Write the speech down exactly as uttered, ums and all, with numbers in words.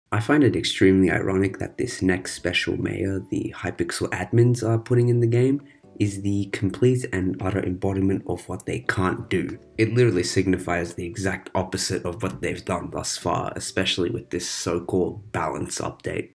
I find it extremely ironic that this next special mayor the Hypixel admins are putting in the game is the complete and utter embodiment of what they can't do. It literally signifies the exact opposite of what they've done thus far, especially with this so-called balance update.